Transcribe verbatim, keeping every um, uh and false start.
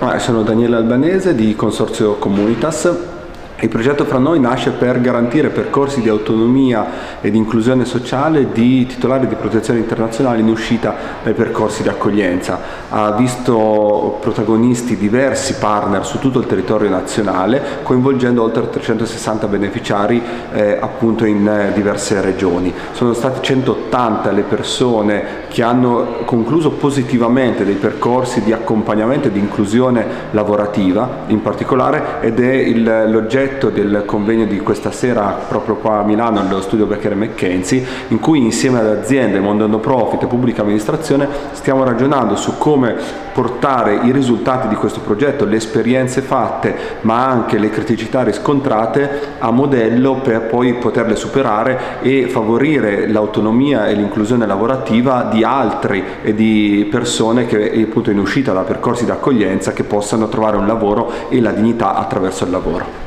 Sono Daniele Albanese di Consorzio Comunitas. Il progetto Fra Noi nasce per garantire percorsi di autonomia e di inclusione sociale di titolari di protezione internazionale in uscita dai percorsi di accoglienza. Ha visto protagonisti diversi partner su tutto il territorio nazionale, coinvolgendo oltre trecentosessanta beneficiari eh, appunto in eh, diverse regioni. Sono state centottanta le persone che hanno concluso positivamente dei percorsi di accompagnamento e di inclusione lavorativa in particolare, ed è l'oggetto del convegno di questa sera proprio qua a Milano nello studio Becker e McKenzie, in cui insieme ad aziende, mondo no profit e pubblica amministrazione stiamo ragionando su come portare i risultati di questo progetto, le esperienze fatte ma anche le criticità riscontrate a modello per poi poterle superare e favorire l'autonomia e l'inclusione lavorativa di altri e di persone che appunto in uscita da percorsi di accoglienza che possano trovare un lavoro e la dignità attraverso il lavoro.